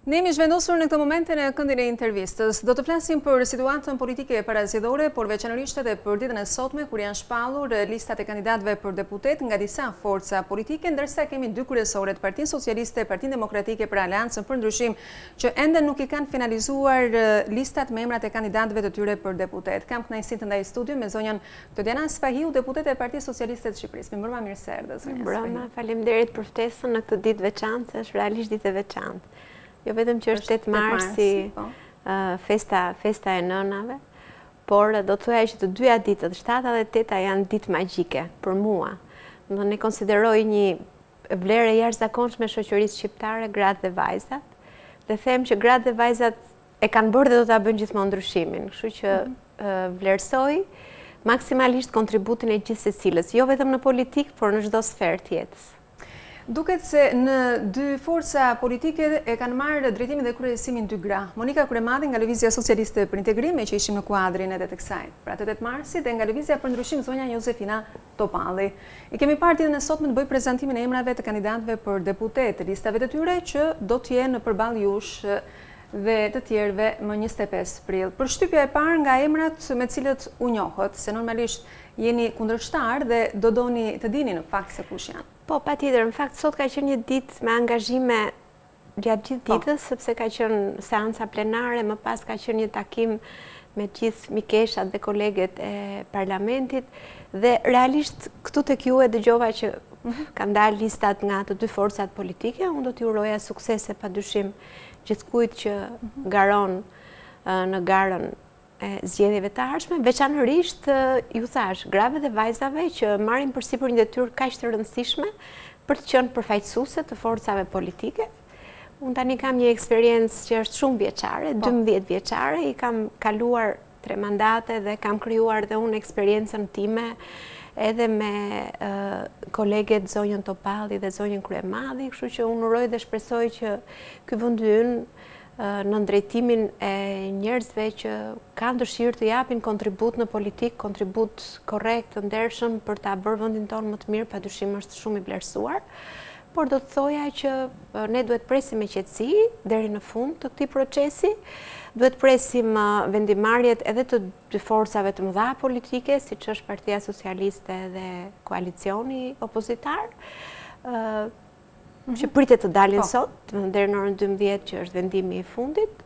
Ne jemi zhvendosur në këtë momente në këndin e intervistës. Do të flasim për situatën politike parazgjedhore, por veçanërisht edhe për ditën e sotme, kur janë shpallur listat e kandidatëve për deputet nga disa forca politike, ndërsa kemi dy kryesorët, Partinë Socialiste, Partinë Demokratike për Aleancën për Ndryshim, që ende nuk i kanë finalizuar listat me emrat e kandidatëve të tyre për deputet. Kam kënaqësinë të ndaj studio me zonjën Todiana Spahiu, deputete e Partisë Socialiste të Shqipërisë. Mirëmbrëma, mirë se erdhët, zonja Spahiu. Mirëmbrëma, faleminderit për ftesën në këtë ditë veçantë, është realisht ditë e veçantë. Jo vetëm që është 8 marsi, festa e nënave, por do të thuaj që të dyja ditët, 7 dhe 8 janë ditë magjike për mua. Ne konsideroj një vlerë e jashtëzakonshme shoqërisë shqiptare, gratë dhe vajzat, dhe them që gratë dhe vajzat e kanë bërë dhe do ta bëjnë gjithmonë ndryshimin, kështu që vlerësoj maksimalisht kontributin e gjithë secilës, jo vetëm në politikë, por në çdo sferë të jetës. Duket se në dy forca politike e kanë marrë drejtimin dhe kryesimin dy gra. Monika Kuremadi nga Lëvizja Socialiste për Integrim, që ishim në kuadrin edhe të kësaj, pra 8 marsit, dhe nga Lëvizja për Ndryshim zonja Josefina Topalli. I kemi parë ditën e sotme të bëj prezantimin e emrave të kandidatëve për deputet, listave të tyre që do të jenë përballë jush dhe të tjerëve më 25 prill. Përshtypja e parë nga emrat me cilët u njohët, se normalisht jeni kundërshtar dhe do doni të dini në fakt se kush janë. Po, patjetër, në fakt sot ka qenë një ditë me angazhime gjatë gjithë ditës, sepse ka qenë seanca plenare, më pas ka qenë një takim me gjithë mikeshat dhe koleget e parlamentit, dhe realisht këtu tek ju e dëgjova që kanë dalë listat nga të dy forcat politike. Unë do t'ju uroja suksese padyshim gjithkujt që garon në garën e zgjedhjeve të ardhshme, veçanërisht ju thash, grave dhe vajzave që marrin përsipër një detyrë kaq të rëndësishme për të qenë përfaqësuese të forcave politike. Unë tani kam një eksperiencë që është shumë vjeçare, 12 vjeçare, i kam kaluar 3 mandate dhe kam krijuar dhe unë eksperiencën time edhe me koleget zonjën Topalli dhe zonjën Kuremadi, kështu që unë uroj dhe shpresoj që ky vend ynë në drejtimin e njerëzve që kanë dëshirë të japin kontribut në politikë, kontribut korrekt, të ndershëm për ta bërë vendin tonë më të mirë, padyshim është shumë i vlerësuar, por do të thoja që ne duhet presim me qetësi deri në fund të këtij procesi, duhet presim vendimarrjet edhe të dy forcave të mëdha politike, siç është Partia Socialiste dhe koalicioni opozitar, që pritet të dalin sot, deri në orën 12 që është vendimi i fundit,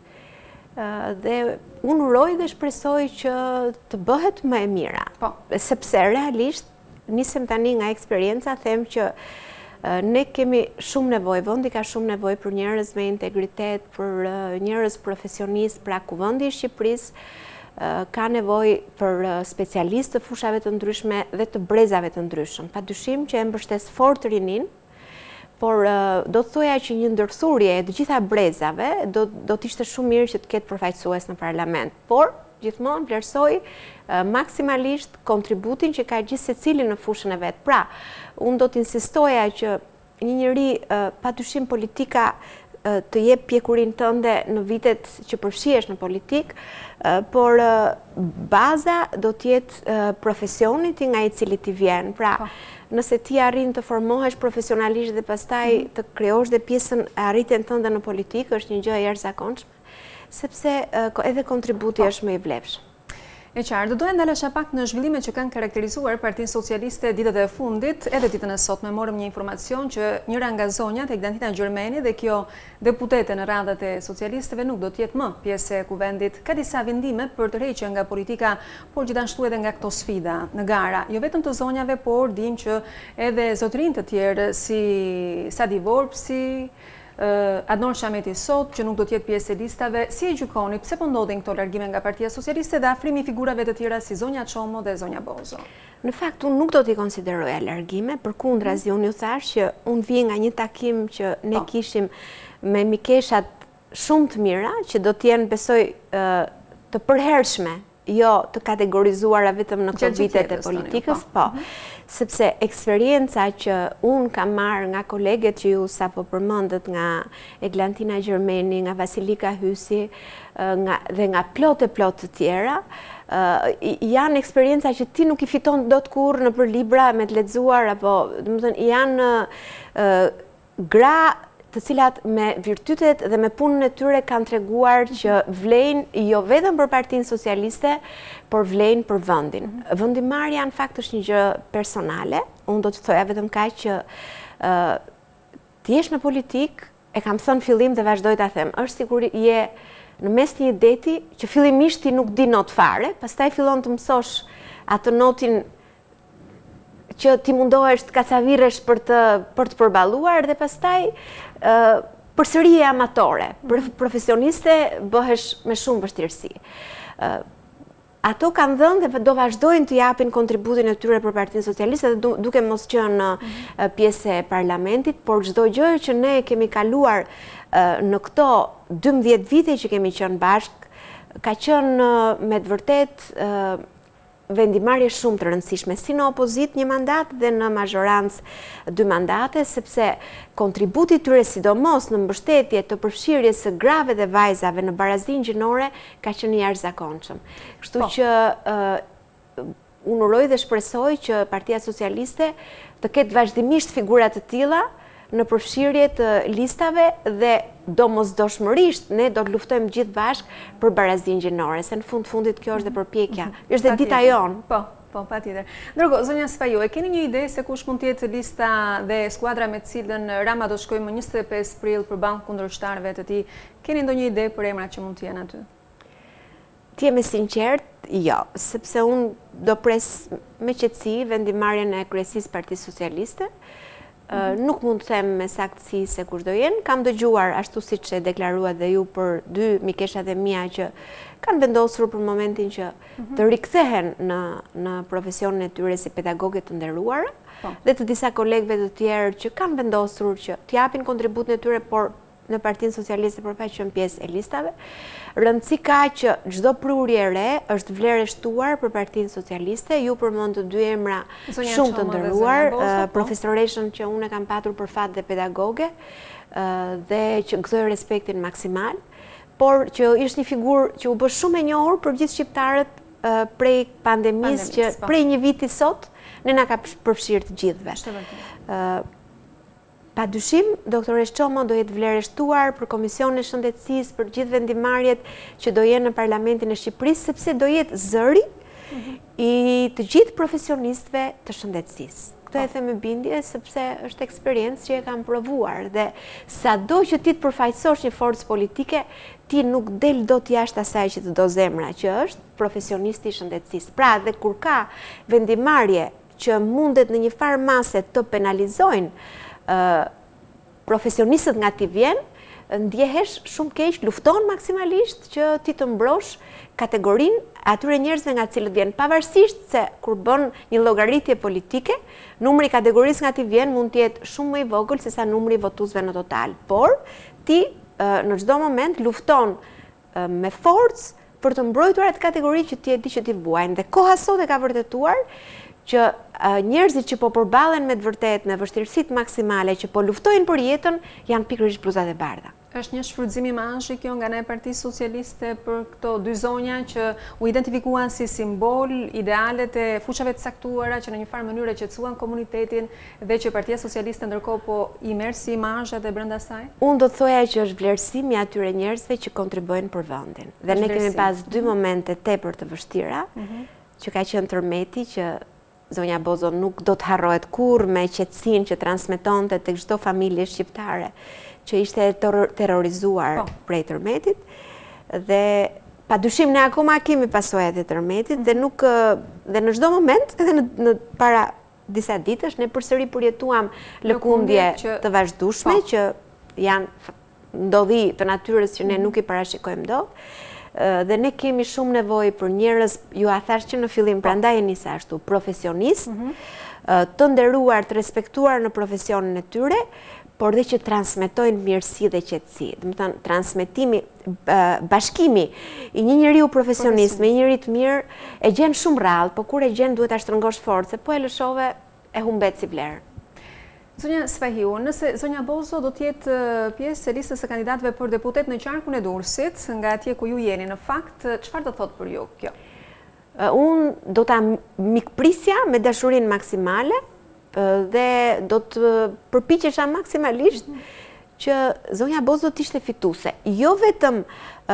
dhe unë uroj dhe shpresoj që të bëhet më e mira, sepse realisht nisem tani nga eksperienca, them që ne kemi shumë nevojë, vendi ka shumë nevojë për njerëz me integritet, për njerëz profesionistë, pra Kuvendi i Shqipërisë ka nevojë për specialistë të fushave të ndryshme dhe të brezave të ndryshëm. Padyshim që e mbështes fort rinin, por do të thoja që një ndërthurje e të gjitha brezave do të ishte shumë mirë që të ketë përfaqësues në parlament. Por, gjithmonë vlerësoj maksimalisht kontributin që ka gjithë secili në fushën e vet. Pra, unë do të insistoja që një njeri padyshim politika të jep pjekurin tënde në vitet që përfshihesh në politikë, por baza do të jetë profesioni nga i cili ti vjen. Pra, nëse ti arrin të formohesh profesionalisht dhe pastaj të krijosh dhe pjesën e arritjen tënde në politikë, është një gjë e jashtëzakonshme, sepse edhe kontributi është më i vlefshëm. E qartë, do doja ndalesha pak në zhvillimet që kanë karakterizuar Partinë Socialiste ditët e fundit, edhe ditën e sotme morëm një informacion që njëra nga zonjat, Eglantina Gjermeni, dhe kjo deputete në radhët e socialistëve nuk do të jetë më pjesë e kuvendit. Ka disa vendime për të rrequr nga politika, por gjithashtu edhe nga këto sfida në gara. Jo vetëm të zonjave, por dim që edhe zotërinj të tjerë si Sadi Vorpsi, Adnor Shameti sot, që nuk do të jetë pjesë e listave, si e gjykoni, pse po ndodhin këto largime nga Partia Socialiste dhe afrimi i figurave të tjera si zonja Çomo dhe zonja Bozo? Në fakt, unë nuk do t'i konsideroja largime, përkundrazi unë ju thash që unë vi nga një takim që ne kishim me mikeshat shumë të mira, që do t'jenë, besoj, të përhershme, jo të kategorizuara vetëm në këto vitet e politikës, sepse eksperienca që unë kam marrë nga koleget që ju sapo përmendët, nga Eglantina Gjermeni, nga Vasilika Hysi dhe nga plot të tjera, janë eksperienca që ti nuk i fiton dot kurrë nëpër libra me të lexuar, apo domethënë janë gra të cilat me virtytet dhe me punën e tyre kanë treguar që vlejnë jo vetëm për Partinë Socialiste, por vlejnë për vendin. Vendimarrja në fakt është një gjë personale. Unë do të thoja vetëm kaq që ti jesh në politik, e kam thënë fillim dhe vazhdoj ta them, është sikur je në mes të një deti që fillimisht ti nuk di not fare, pastaj fillon të mësosh atë notin që ti mundohesh të kacavirresh për të përballuar dhe pastaj përsëri je amatore, profesioniste bëhesh me shumë vështirësi. Ato kanë dhënë dhe do vazhdojnë të japin kontributin e tyre për Partinë Socialiste dhe duke mos qenë pjesë e parlamentit, por çdo gjë që ne kemi kaluar në këto 12 vite që kemi qenë bashkë, ka qenë me të vërtet vendimarrje shumë të rëndësishme, si në opozit një mandat dhe në mazhorancë 2 mandate, sepse kontributi tyre sidomos në mbështetje të përfshirjes së grave dhe vajzave në barazinë gjinore ka qenë i jashtëzakonshëm. Kështu që unë uroj dhe shpresoj që Partia Socialiste të ketë vazhdimisht figura të tilla në përfshirje të listave dhe domosdoshmërisht ne do të luftojmë gjithë bashkë për barazinë gjinore, se në fundit kjo është dhe përpjekja, është dhe dita jonë. Po, patjetër. Ndërkohë, zonja Sfaju, e keni një ide se kush mund të jetë lista dhe skuadra me cilën Rama do shkojë më 25 prill për bankë kundërshtarëve të tij? Keni ndonjë ide për emrat që mund të jenë aty? Ti je me sinqert, jo, sepse unë do pres me qetësi vendimarrjen e kryesisë Partisë Socialiste. Nuk mund të them me saktësi se kush do jenë. Kam dëgjuar, ashtu siç e deklaruat dhe ju, për 2 mikeshat e mia që kanë vendosur për momentin që të rikthehen në profesionin e tyre si pedagoge të nderuara, dhe të disa kolegëve të tjerë që kanë vendosur që të japin kontributin e tyre, por në Partinë Socialiste për pa qenë pjesë e listave. Rëndësi ka që çdo prurje e re është vlerë e shtuar për Partinë Socialiste. Ju përmend të 2 emra shumë të nderuar, profesoreshën që unë e kam patur për fat dhe pedagoge, dhe që gëzoj respektin maksimal, por që ishte një figurë që u bë shumë e njohur për gjithë shqiptarët prej pandemisë, që prej një viti sot ne na ka përfshirë të gjithëve. Pa dyshim, doktore Çomo do jetë vlerë e shtuar për Komisionin e Shëndetësisë, për gjithë vendimarrjet që do jenë në Parlamentin e Shqipërisë, sepse do jetë zëri i të gjithë profesionistëve të shëndetësisë. Këtë e them me bindje sepse është eksperiencë që e kam provuar dhe sado që ti të përfaqësosh një forcë politike, ti nuk del dot jashtë asaj që të do zemra, që është profesionisti i shëndetësisë. Pra, dhe kur ka vendimarrje që mundet në një farë mase të penalizojnë profesionistët nga ti vjen, ndjehesh shumë keq, lufton maksimalisht që ti të mbrosh kategorinë atyre njerëzve nga cilët vjen, pavarësisht se kur bën një llogaritje politike, numri i kategorisë nga ti vjen mund të jetë shumë më i vogël se sa numri i votuesve në total. Por ti në çdo moment lufton me forcë për të mbrojtur atë kategori që ti e di që ti vuajnë. Dhe koha sot e ka vërtetuar që njerëzit që po përballen me të vërtetë në vështirësitë maksimale, që po luftojnë për jetën, janë pikërisht bluzat e bardha. Është një shfrytëzim imazhi kjo nga ne Partia Socialiste për këto 2 zonja që u identifikuan si simbol idealet e fushave të caktuara që në një farë mënyrë qetësuan komunitetin dhe që Partia Socialiste ndërkohë po i merr si imazh edhe brenda saj? Unë do të thoja që është vlerësimi atyre njerëzve që kontribuojnë për vendin. Dhe ne kemi pas 2 momente tepër të vështira, që ka qenë tërmeti që zonja Bozo nuk do të harrohet kurrë me qetësinë që transmetonte tek çdo familje shqiptare që ishte terrorizuar prej tërmetit, dhe padyshim ne akoma kemi pasojat e tërmetit dhe nuk dhe në çdo moment, edhe në para disa ditësh, ne përsëri përjetuam lëkundje të vazhdueshme që janë ndodhi të natyrës që ne nuk i parashikojmë dot. Dhe ne kemi shumë nevojë për njerëz, ju a thash që në fillim, prandaj e nisa ashtu, profesionistë, të nderuar, të respektuar në profesionin e tyre, por dhe që transmetojnë mirësi dhe qetësi. Do të thënë, transmetimi, bashkimi i një njeriu profesionist me një njeri të mirë e gjen shumë rrallë, por kur e gjen duhet ta shtrëngosh forcë, po e lëshove e humbet si vlerë. Zonja Sfahiu, nëse zonja Bozo do të jetë pjesë e listës së kandidatëve për deputet në qarkun e Durrësit, nga atje ku ju jeni, në fakt, çfarë do thotë për ju kjo? Unë do ta mikprisja me dashurinë maksimale dhe do të përpiqesha maksimalisht që zonja Boz do t'ishte fituse. Jo vetëm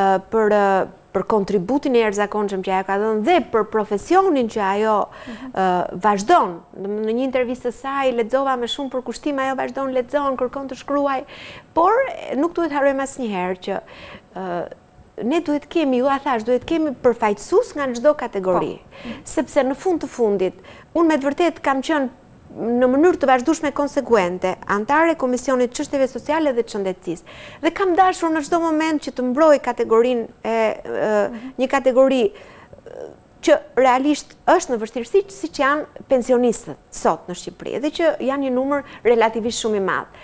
për kontributin e jashtëzakonshëm që ajo ka dhënë dhe për profesionin që ajo vazhdon. Në një intervistë të saj lexova me shumë përkushtim, ajo vazhdon lexon, kërkon të shkruaj, por nuk duhet harrojmë asnjëherë që ne duhet kemi, duhet kemi përfaqësues nga çdo kategori. Sepse në fund të fundit, unë me të vërtet kam qenë në mënyrë të vazhdueshme konsekuente antare e Komisionit Çështjeve Sociale dhe të Shëndetësisë. Dhe kam dashur në çdo moment që të mbroj kategorinë një kategori që realisht është në vështirësi, siç janë pensionistët sot në Shqipëri, dhe që janë një numër relativisht shumë i madh.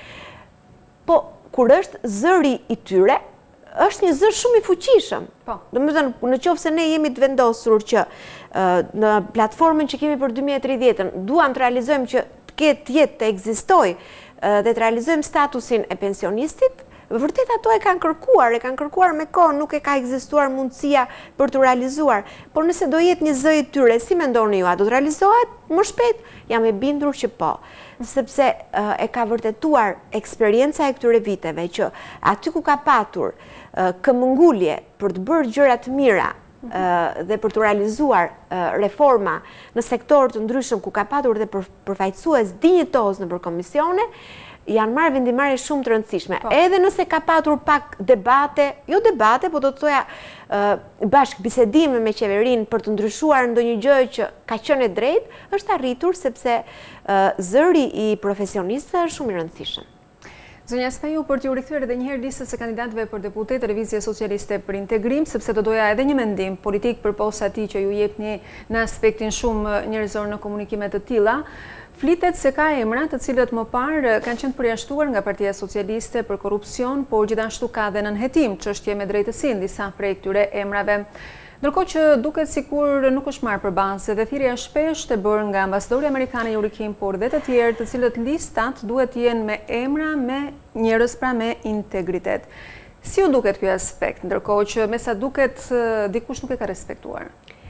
Po kur është zëri i tyre, është një zër shumë i fuqishëm. Domethënë, në qoftë se ne jemi të vendosur që në platformën që kemi për 2030-ën duam të realizojmë që të jetë të ekzistojë dhe të realizojmë statusin e pensionistit, vërtet ato e kanë kërkuar me kohë, nuk e ka ekzistuar mundësia për të realizuar. Por nëse do jetë një zë i tyre, si mendoni ju, a do të realizohet më shpejt? Jam e bindur që po. Sepse e ka vërtetuar eksperjenca e këtyre viteve që aty ku ka patur këmbëngulje për të bërë gjëra të mira dhe për të realizuar reforma në sektor të ndryshëm ku ka patur dhe përfaqësues dinjitoz në komisione, janë marrë vendimarrje shumë të rëndësishme. Edhe nëse ka patur pak debate, jo debate, po do të thoja bashkë bisedime me qeverinë për të ndryshuar ndonjë gjë që ka qenë e drejtë, është arritur sepse zëri i profesionistëve është shumë i rëndësishëm. Zonja Speju, për t'ju rikthyer edhe një herë listës së kandidatëve për deputet Lëvizje Socialiste për Integrim, sepse do doja edhe një mendim politik përpos atij që ju jepni në aspektin shumë njerëzor në komunikime të tilla. Flitet se ka emra të cilët më parë kanë qenë përjashtuar nga Partia Socialiste për korrupsion, por gjithashtu ka dhe nënhetim çështje me drejtësi në disa prej këtyre emrave. Ndërkohë që duket sikur nuk është marrë përballëse dhe thirrja shpesh e bërë nga ambasadori amerikan Yuri Kim, por dhe të tjerë, të cilët listat duhet jenë me emra, me njerëz pra me integritet. Si u duket ky aspekt, ndërkohë që me sa duket dikush nuk e ka respektuar?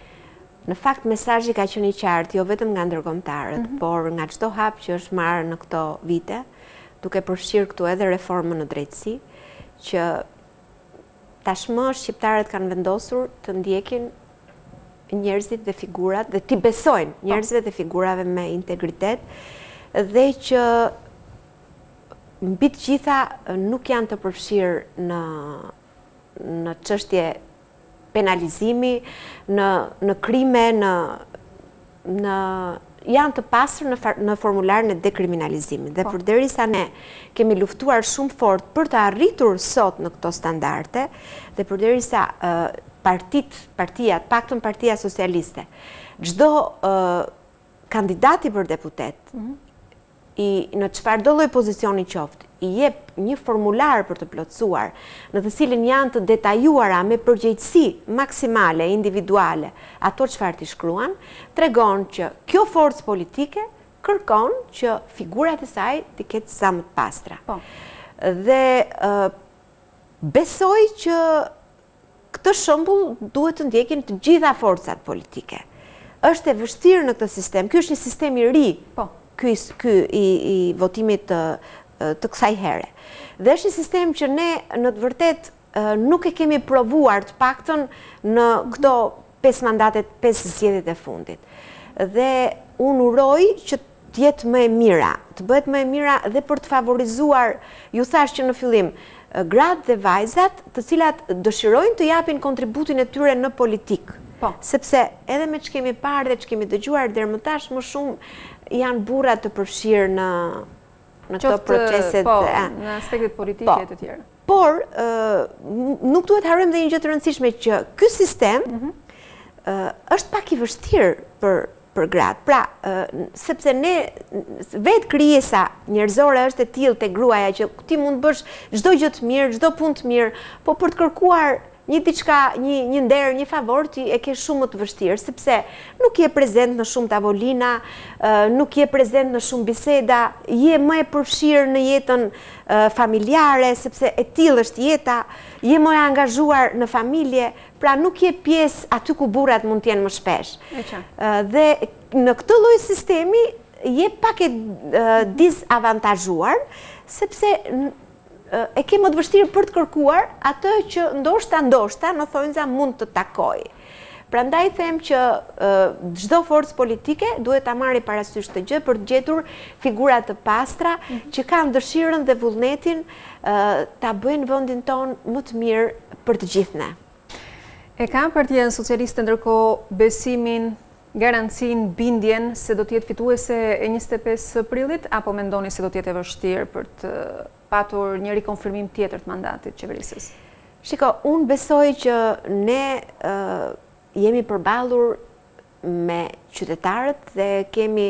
Në fakt, mesazhi ka qenë i qartë, jo vetëm nga ndërkombëtarët, por nga çdo hap që është marrë në këto vite, duke përfshirë këtu edhe reformën në drejtësi, që tashmë shqiptarët kanë vendosur të ndjekin njerëzit dhe figurat, dhe t'i besojnë njerëzve dhe figurave me integritet, dhe që mbi të gjitha nuk janë të përfshirë në çështje penalizimi, në krime, janë të pasur në formularën e dekriminalizimit. Dhe përderisa ne kemi luftuar shumë fort për të arritur sot në këto standarde, dhe përderisa partijat, paktën Partia Socialiste, çdo kandidati për deputet, në çfarëdo lloj pozicioni qoftë, i jep një formular për të plotësuar, në të cilin janë të detajuara me përgjegjësi maksimale, individuale, ato çfarë t'i shkruan, tregon që kjo forcë politike kërkon që figurat e saj t'i ketë sa më të pastra. Dhe besoj që këtë shembull duhet të ndjekin të gjitha forcat politike. Është e vështirë në këtë sistem, ky është një sistem i ri, ky i votimit të kësaj here. Dhe është një sistem që ne në të vërtet nuk e kemi provuar të paktën në këto 5 mandatet, 5 zgjedhjet e fundit. Dhe unë uroj që të jetë më e mira, të bëhet më e mira dhe për të favorizuar, ju thash që në fillim, gratë dhe vajzat të cilat dëshirojnë të japin kontributin e tyre në politikë. Sepse edhe me që kemi parë dhe që kemi dëgjuar deri më tash, më shumë janë burra të përfshirë në këto proceset. Në aspektet politike e të tjera. Por, nuk duhet harrojmë dhe një gjë të rëndësishme që ky sistem është pak i vështirë për gratë. Pra, sepse ne, vetë krijesa njerëzore është e tillë te gruaja që ti mund të bësh çdo gjë të mirë, çdo punë të mirë, po për të kërkuar një diçka, një nder, një favor, ti e ke shumë më të vështirë, sepse nuk je prezent në shumë tavolina, nuk je prezent në shumë biseda, je më e përfshirë në jetën familjare, sepse e tillë është jeta, je më e angazhuar në familje, pra nuk je pjesë aty ku burrat mund të jenë më shpesh. Dhe në këtë lloj sistemi je pak e disavantazhuar, sepse e ke më të vështirë për të kërkuar atë që ndoshta në thonjza mund të takoj. Prandaj them që çdo forcë politike duhet ta marrë parasysh të gjë për të gjetur figura të pastra që kanë dëshirën dhe vullnetin ta bëjnë vendin ton më të mirë për të gjithë ne. E ka Partia Socialiste ndërkohë besimin, garancin, bindjen se do të jetë fituese e 25 prillit, apo mendoni se do të jetë e vështirë për të patur një rikonfirmim tjetër të mandatit qeverisës? Shiko, unë besoj që ne jemi përballur me qytetarët dhe kemi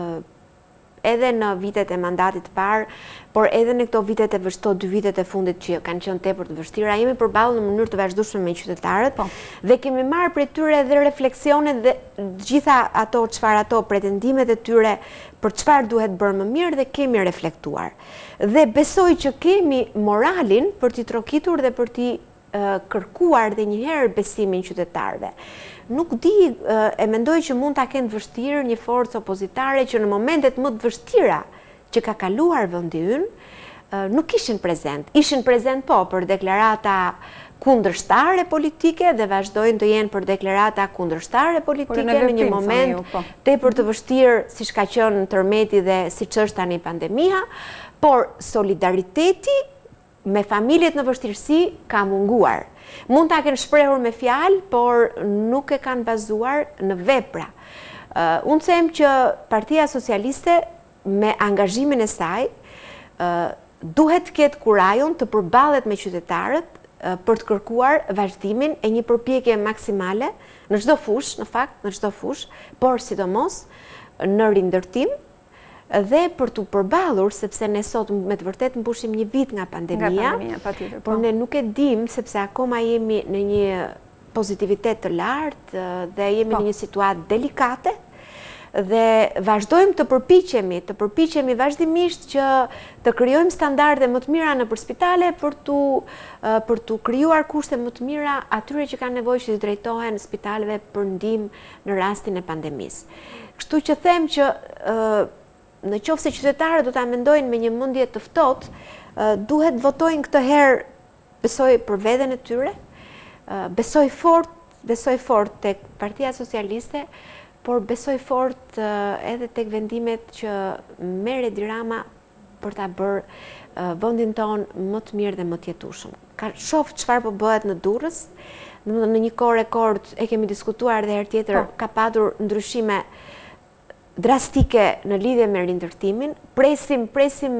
edhe në vitet e mandatit të parë, por edhe në këto vitet e vështirë, 2 vitet e fundit që kanë qenë tepër të vështira, jemi përballur në mënyrë të vazhdueshme me qytetarët dhe kemi marrë prej tyre edhe refleksionet dhe gjitha ato çfarë ato pretendimet e tyre për çfarë duhet bërë më mirë dhe kemi reflektuar. Dhe besoj që kemi moralin për t'i trokitur dhe për t'i kërkuar dhe njëherë besimin qytetarëve. Nuk di, e mendoj që mund ta kenë vështirë një forcë opozitare që në momentet më të vështira që ka kaluar vendi ynë, nuk ishin prezent. Ishin prezent për deklarata kundërshtare politike dhe vazhdojnë të jenë për deklarata kundërshtare politike në një moment tepër të vështirë siç ka qenë tërmeti dhe siç është tani pandemia, por solidariteti me familjet në vështirësi ka munguar. Mund ta kenë shprehur me fjalë, por nuk e kanë bazuar në vepra. Unë them që Partia Socialiste me angazhimin e saj duhet të ketë kurajon të përballet me qytetarët për të kërkuar vazhdimin e një përpjekje maksimale në çdo fushë, në fakt, në çdo fushë, por sidomos në rindërtim dhe për të përballur, sepse ne sot me të vërtet mbushim një vit nga pandemia, por ne nuk e dim sepse akoma jemi në një pozitivitet të lartë dhe jemi në një situatë delikate dhe vazhdojmë të përpiqemi vazhdimisht që të krijojmë standarde më të mira nëpër spitale për të krijuar kushte më të mira atyre që kanë nevojë që të drejtohen spitaleve për ndihmë në rastin e pandemisë. Kështu që them që në qoftë se qytetarët do ta mendojnë me një mendje të ftohtë, duhet votojnë këtë herë, besoj për veten e tyre, besoj fort tek Partia Socialiste, por besoj fort edhe tek vendimet që merr Edi Rama për ta bërë vendin ton më të mirë dhe më të jetueshëm. Shoh çfarë po bëhet në Durrës, në një kohë rekord, e kemi diskutuar edhe herë tjetër, ka patur ndryshime drastike në lidhje me rindërtimin, presim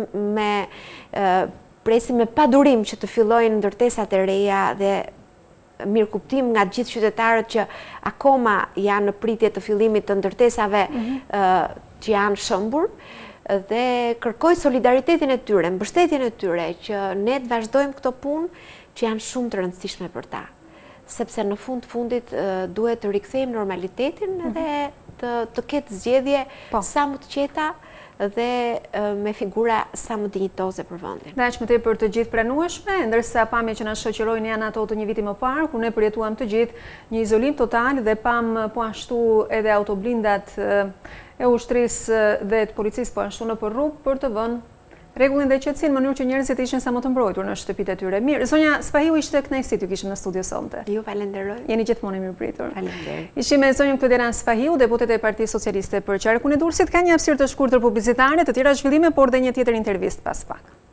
me padurim që të fillojnë ndërtesat e reja dhe mirëkuptim nga gjithë qytetarët që akoma janë në pritje të fillimit të ndërtesave që janë shëmbur dhe kërkoj solidaritetin e tyre, mbështetjen e tyre që ne të vazhdojmë këto punë që janë shumë të rëndësishme për ta. Sepse në fundit duhet të rikthejmë normalitetin dhe të ketë zgjedhje sa më të qeta dhe me figura sa më dinjitoze për vendin. Dhe aq më tepër të gjithë pranueshme, ndërsa pamje që na shoqërojnë janë ato të një viti më parë, ku ne përjetuam të gjithë një izolim total dhe pam po ashtu edhe autoblindat e ushtrisë dhe të policisë po ashtu nëpër rrugë për të vënë rregullin dhe qetësinë në mënyrë që njerëzit ishin sa më të mbrojtur në shtëpitë e tyre. Mirë, zonja Spahiu, ishte kënaqësi t'ju kishim në studio sonte. Ju falenderoj. Jeni gjithmonë e mirëpritur. Faleminderit. Ishim me zonjën Klodiana Spahiu, deputete e Partisë Socialiste për qarkun e Durrësit. Ka një hapësirë të shkurtër publicitare, të tjera zhvillime, por dhe një tjetër intervistë pas pak.